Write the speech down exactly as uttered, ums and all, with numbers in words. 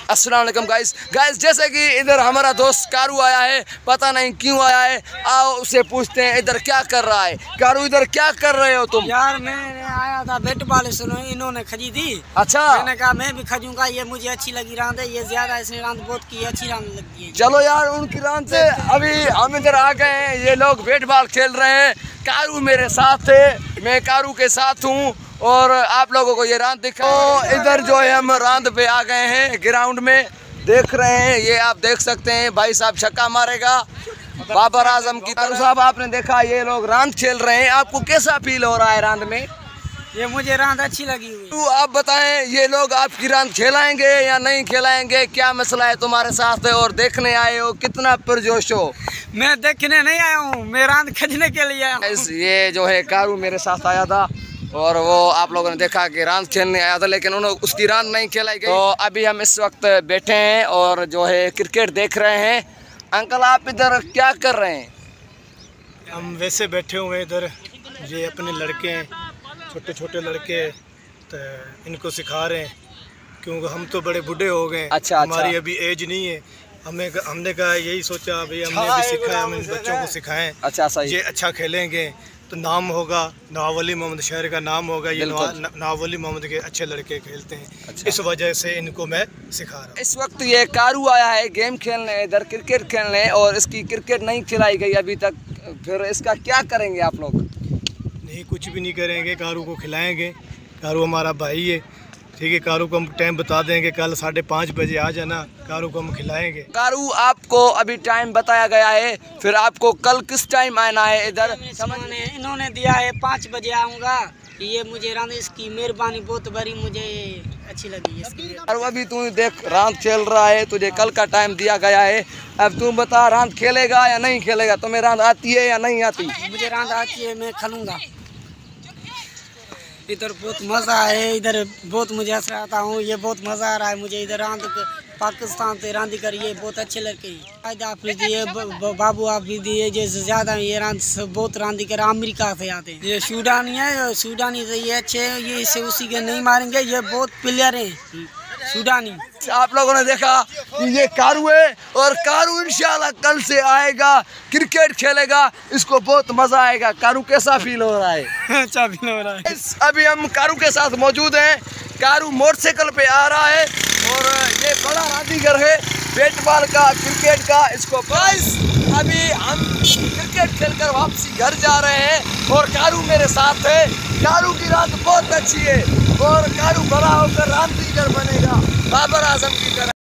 अस्सलाम वालेकुम guys guys जैसे कि इधर हमारा दोस्त कारू आया है, पता नहीं क्यों आया है। आओ उसे पूछते हैं इधर क्या कर रहा है। कारू इधर क्या कर रहे हो तुम? यार मैं आया था बैट बॉल, सुनो इन्होंने खरीदी। अच्छा, मैंने कहा मैं भी खरीदूंगा, ये मुझे अच्छी लगी रांद है, ये ज्यादा इसने रांद बहुत की अच्छी रांद लगती है। चलो यार उनकी रांद से अभी हम इधर आ गए हैं। ये लोग बैट बॉल खेल रहे हैं। कारू मेरे साथ है, मैं कारू के साथ हूँ और आप लोगों को ये रांद दिखा। तो इधर जो है हम रांद पे आ गए हैं, ग्राउंड में देख रहे हैं। ये आप देख सकते हैं भाई साहब छक्का मारेगा बाबर आजम की। कारू साहब आपने देखा ये लोग रांद खेल रहे हैं, आपको कैसा फील हो रहा है रांद में? ये मुझे रांद अच्छी लगी हुई। तो आप बताएं ये लोग आपकी रांद खेलाएंगे या नहीं खेलाएंगे? क्या मसला है तुम्हारे साथ है और देखने आए हो? कितना पुरजोश हो? मैं देखने नहीं आया हूँ, मैं रांद खरीदने के लिए आया हूँ। ये जो है कारू मेरे साथ आया था और वो आप लोगों ने देखा कि रांद खेलने आया था, लेकिन उन्होंने उसकी रांद नहीं खेलाई गई। तो अभी हम इस वक्त बैठे हैं और जो है क्रिकेट देख रहे हैं। अंकल आप इधर क्या कर रहे हैं? हम वैसे बैठे हुए हैं इधर, ये अपने लड़के हैं, छोटे छोटे लड़के, तो इनको सिखा रहे हैं क्योंकि हम तो बड़े बूढ़े हो गए। अच्छा, हमारी अच्छा। अभी एज नहीं है। हमें हमने कहा यही सोचा भाई हमने भी सिखाया, हम इन बच्चों को सिखाएं। अच्छा सही। ये अच्छा खेलेंगे तो नाम होगा, नवाब अली मोहम्मद शहर का नाम होगा। ये नवाब अली मोहम्मद के अच्छे लड़के खेलते हैं। अच्छा। इस वजह से इनको मैं सिखा रहा हूँ। इस वक्त ये कारू आया है गेम खेलने, इधर क्रिकेट खेलने, और इसकी क्रिकेट नहीं खिलाई गई अभी तक। फिर इसका क्या करेंगे आप लोग? नहीं, कुछ भी नहीं करेंगे, कारू को खिलाएंगे। कारू हमारा भाई है, ठीक है। कारू को हम टाइम बता देंगे, कल साढ़े पाँच बजे आ जाना, कारू को हम खिलाएंगे। कारू आपको अभी टाइम बताया गया है, फिर आपको कल किस टाइम आना है इधर? इन्होंने इन्होंने दिया है पाँच बजे आऊँगा। ये मुझे रांद इसकी मेहरबानी बहुत बड़ी, मुझे अच्छी लगी इसकी। और अभी तू देख रांद खेल रहा है, तुझे कल का टाइम दिया गया है। अब तू बता रांद खेलेगा या नहीं खेलेगा? तुम्हें रांद आती है या नहीं आती? मुझे रांद आती है, मैं खेलूँगा। इधर बहुत मज़ा है, इधर बहुत मुझे असर आता हूँ, ये बहुत मज़ा आ रहा है मुझे इधर रांद। पाकिस्तान से रांदी करिए, बहुत अच्छे लड़के हैं। आप भी दिए, बाबू आप भी दिए, जैसे ज़्यादा ये रांद बहुत रांदी कर अमेरिका से आते हैं। ये सूडानी है, सूडानी से ये अच्छे हैं, ये इसे उसी के नहीं मारेंगे, ये बहुत प्लेयर हैं सूडानी। आप लोगों ने देखा कि ये कारू है और कारू इंशाल्लाह कल से आएगा, क्रिकेट खेलेगा, इसको बहुत मजा आएगा। कारू कैसा फील हो रहा है? अच्छा फील हो रहा है। अभी हम कारू के साथ मौजूद हैं। कारू मोटरसाइकिल पे आ रहा है और ये बड़ा रांदीगर है बैट बॉल का, क्रिकेट का। इसको गाइस अभी हम क्रिकेट खेलकर वापसी घर जा रहे हैं और कारू मेरे साथ है। कारू की रांद बहुत अच्छी है और कारू बड़ा होकर रांदीगर बनेगा बाबर आजम की तरह।